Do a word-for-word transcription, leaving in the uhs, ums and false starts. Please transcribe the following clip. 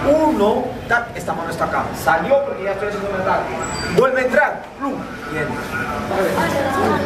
Uno, tac, esta mano está acá. Salió porque ya estoy haciendo un ataque. Vuelve a entrar, plum, y entra.